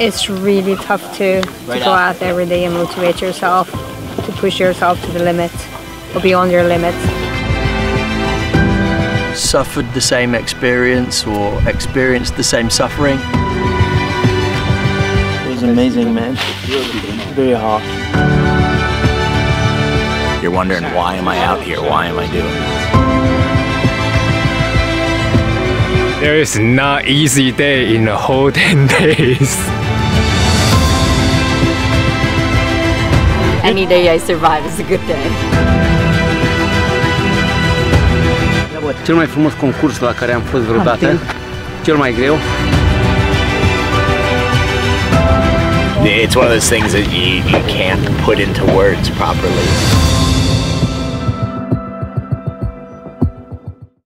It's really tough to go out every day and motivate yourself, to push yourself to the limit or beyond your limits. Suffered the same experience or experienced the same suffering. It was amazing, man. Very hard. You're wondering, why am I out here? Why am I doing this? There is not easy day in the whole 10 days. Any day I survive is a good day. Cel mai frumos concurs la care am fost vreodată, cel mai greu. It's one of those things that you can't put into words properly.